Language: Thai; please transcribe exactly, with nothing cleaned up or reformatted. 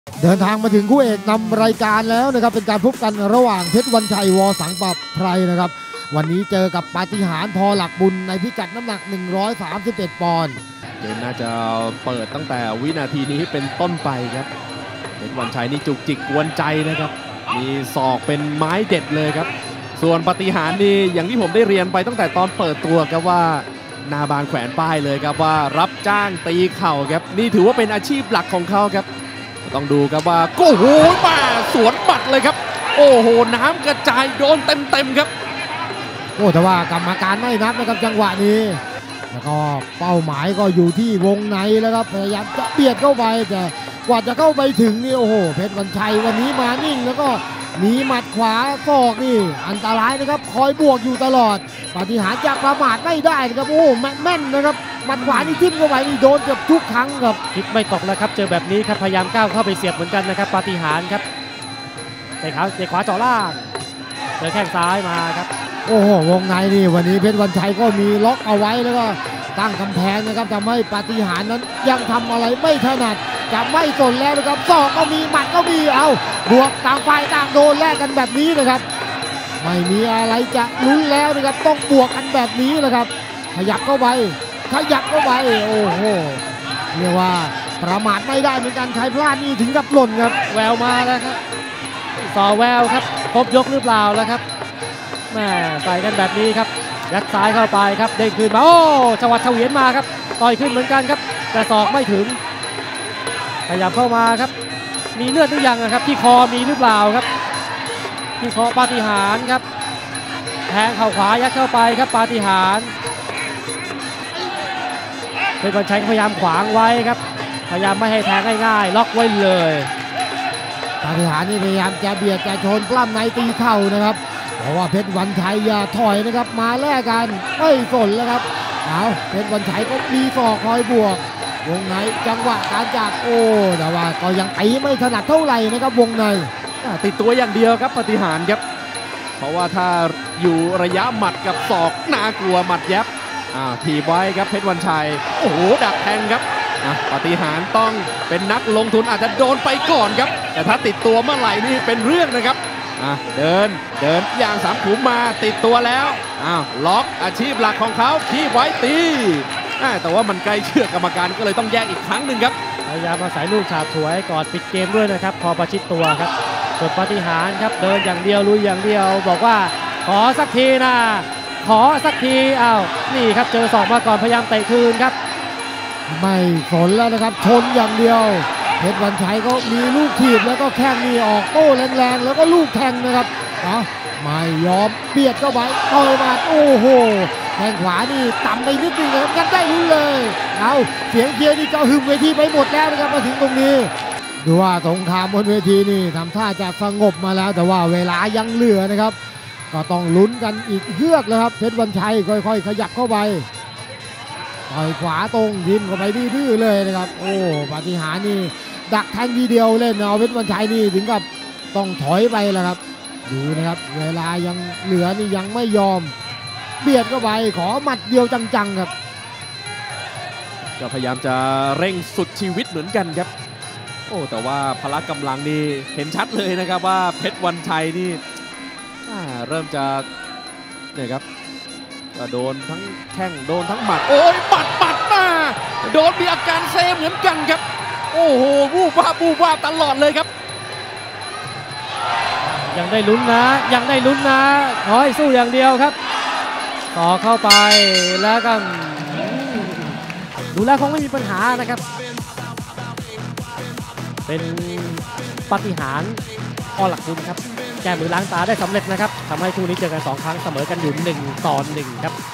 เดินทางมาถึงคู่เอกนำรายการแล้วนะครับเป็นการพบกันระหว่างเพชรวันชัยวสังประไพรนะครับวันนี้เจอกับปาฏิหาริย์พอหลักบุญในพิกัดน้ำหนักหนึ่งร้อยสามสิบเอ็ดปอนด์เกมน่าจะเปิดตั้งแต่วินาทีนี้เป็นต้นไปครับเพชรวันชัยนี่จุกจิกกวนใจนะครับมีศอกเป็นไม้เด็ดเลยครับส่วนปาฏิหาริย์นี่อย่างที่ผมได้เรียนไปตั้งแต่ตอนเปิดตัวครับว่านาบานแขวนป้ายเลยครับว่ารับจ้างตีเข่าครับนี่ถือว่าเป็นอาชีพหลักของเขาครับต้องดูครับว่าโอ้โหมาสวนบัดเลยครับโอ้โหน้ำกระจายโดนเต็มๆครับโอ้แต่ว่ากรรมการไม่นับนะครับจังหวะนี้แล้วก็เป้าหมายก็อยู่ที่วงในแล้วครับพยายามจะเบียดเข้าไปแต่กว่าจะเข้าไปถึงนี่โอ้โหเพชรวันชัยวันนี้มานิ่งแล้วก็มีหมัดขวาศอกนี่อันตรายนะครับคอยบวกอยู่ตลอดปาฏิหาริย์จะประมาทไม่ได้นะครับโอ้แม่นนะครับหมัดขวานี่ทิ่มเข้าไปนี่โดนเกือบทุกครั้งครับคิดไม่ตกแล้วครับเจอแบบนี้ครับพยายามก้าวเข้าไปเสียบเหมือนกันนะครับปาฏิหาริย์ครับเตะขาเตะขวาเจาะล่างเจอแข้งซ้ายมาครับโอ้โหวงในนี่วันนี้เพชรวันชัยก็มีล็อกเอาไว้แล้วก็ตั้งกำแพงนะครับทำให้ปาฏิหาริย์นั้นยังทำอะไรไม่ถนัดจะไม่สนแล้วนะครับศอกก็มีหมัดก็มีเอาบวกต่างฝ่ายต่างโดนแลกกันแบบนี้นะครับไม่มีอะไรจะลุ้นแล้วนะครับต้องบวกกันแบบนี้นะครับขยับเข้าไปขยับเข้าไปโอ้โหเรียกว่าประมาทไม่ได้เหมือนกันใครพลาดนี่ถึงกับหล่นครับแววมาแล้วครับต่อแววครับครบยกหรือเปล่าแล้วครับแม่ใส่กันแบบนี้ครับยัดซ้ายเข้าไปครับเด้งคืนมาโอ้จังหวะเฉวียนมาครับต่อยขึ้นเหมือนกันครับแต่ศอกไม่ถึงขยับเข้ามาครับมีเลือดหรือยังนะครับที่คอมีหรือเปล่าครับที่คอปาฏิหาริย์ครับแทงเข่าขวายัดเข้าไปครับปาฏิหาริย์เพชรวันชัยพยายามขวางไว้ครับพยายามไม่ให้แทงง่ายๆล็อกไว้เลยปาฏิหาริย์นี่พยายามจะเบียดจะชนปล้ำในตีเข่านะครับเพราะว่าเพชรวันชัยอย่าถอยนะครับมาแลกกันไม่สนแล้วครับเอาเพชรวันชัยก็มีศอกคอยบวกวงในจังหวะการจับโอ้แต่ว่าก็ยังตีไม่ถนัดเท่าไหร่นะครับวงในติดตัวอย่างเดียวครับปาฏิหาริย์ครับเพราะว่าถ้าอยู่ระยะหมัดกับศอกน่ากลัวหมัดแยบอ่าถีบไว้ครับเพชรวันชัยโอ้โหดักแทงครับนะปาฏิหาริย์ต้องเป็นนักลงทุนอาจจะโดนไปก่อนครับแต่ถ้าติดตัวเมื่อไหร่นี่เป็นเรื่องนะครับอ่ะเดินเดินอย่างสามขุมมาติดตัวแล้วอ้าวล็อกอาชีพหลักของเขาคีบไว้ตีแต่ว่ามันใกล้เชือกกรรมการก็เลยต้องแยกอีกครั้งหนึ่งครับพยายามมาใส่ลูกฉาบฉวยก่อนปิดเกมด้วยนะครับพอประชิดตัวครับส่วนปาฏิหาริย์ครับเดินอย่างเดียวลุยอย่างเดียวบอกว่าขอสักทีนะขอสักทีอ้าวนี่ครับเจอศอกมาก่อนพยายามเตะคืนครับไม่สนแล้วนะครับชนอย่างเดียวเพชรวันชัยก็มีลูกถีบแล้วก็แข้งนี่ออกโต้แรงๆแล้วก็ลูกแทงนะครับเอาไม่ยอมเบียดเข้าไปต่อยมาโอ้โหแข้งขวานี่ต่ำไปนิดนึงนะครับยังได้ลุ้นเลยเอาเสียงเชียร์นี่ก็หึมเวทีไปหมดแล้วนะครับมาถึงตรงนี้ดูว่าสงครามบนเวทีนี่ทำท่าจะสงบมาแล้วแต่ว่าเวลายังเหลือนะครับก็ต้องลุ้นกันอีกเฮือกเลยครับเพชรวันชัยค่อยๆขยับเข้าไปต่อยขวาตรงยิ้มเข้าไปดื้อๆเลยนะครับโอ้ปาฏิหาริย์นี่ดักแทงทีเดียวเล่นเอาเพชรวันชัยนี่ถึงกับต้องถอยไปแล้วครับดูนะครับเวลายังเหลือนี่ยังไม่ยอมเบียดเข้าไปขอหมัดเดียวจังๆครับก็พยายามจะเร่งสุดชีวิตเหมือนกันครับโอ้แต่ว่าพละกำลังนี่เห็นชัดเลยนะครับว่าเพชรวันชัยนี่เริ่มจะเนี่ยครับโดนทั้งแข้งโดนทั้งหมัดโอ้ยปัดปัดมาโดนมีอาการเซเหมือนกันครับโอ้โหวูบวาบวูบวาบตลอดเลยครับยังได้ลุ้นนะยังได้ลุ้นนะขอให้สู้อย่างเดียวครับต่อเข้าไปแล้วก็ดูแล้วคงไม่มีปัญหานะครับเป็นปาฏิหาริย์พอหลักบุญครับแก้มือล้างตาได้สำเร็จนะครับทำให้คู่นี้เจอกันสองครั้งเสมอกันอยู่หนึ่งต่อหนึ่งครับ